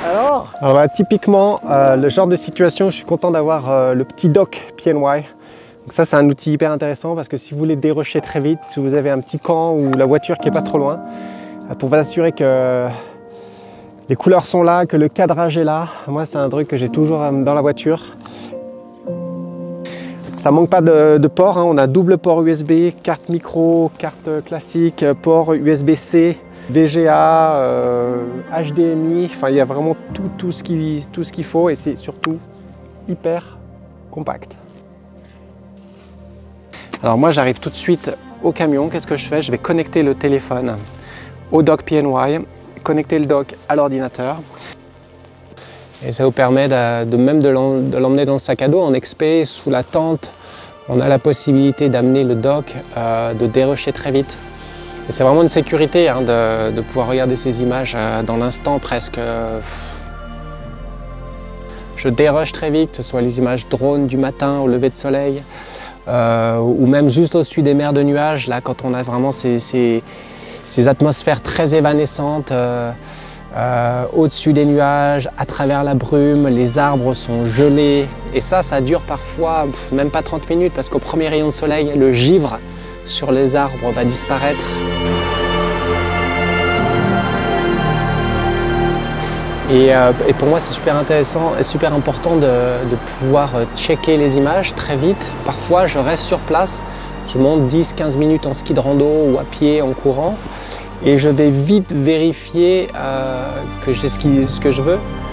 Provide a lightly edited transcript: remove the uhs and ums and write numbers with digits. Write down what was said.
Alors voilà, typiquement, le genre de situation où je suis content d'avoir le petit dock PNY. Donc ça, c'est un outil hyper intéressant parce que si vous voulez dérusher très vite, si vous avez un petit camp ou la voiture qui n'est pas trop loin, pour vous assurer que les couleurs sont là, que le cadrage est là. Moi, c'est un truc que j'ai toujours dans la voiture. Ça manque pas de ports, hein. On a double port USB, carte micro, carte classique, port USB-C, VGA, HDMI. Enfin, il y a vraiment tout ce qu'il faut et c'est surtout hyper compact. Alors moi, j'arrive tout de suite au camion. Qu'est-ce que je fais? Je vais connecter le téléphone au dock PNY, connecter le dock à l'ordinateur. Et ça vous permet de l'emmener dans le sac à dos en expé, sous la tente. On a la possibilité d'amener le dock, de dérusher très vite. Et c'est vraiment une sécurité hein, de pouvoir regarder ces images dans l'instant presque. Je dérush très vite, que ce soit les images drone du matin au lever de soleil, ou même juste au-dessus des mers de nuages, là quand on a vraiment ces atmosphères très évanescentes. Au-dessus des nuages, à travers la brume, les arbres sont gelés et ça dure parfois même pas 30 minutes parce qu'au premier rayon de soleil, le givre sur les arbres va disparaître. Et pour moi, c'est super intéressant et super important de pouvoir checker les images très vite. Parfois, je reste sur place, je monte 10-15 minutes en ski de rando ou à pied en courant. Et je vais vite vérifier que j'ai ce que je veux.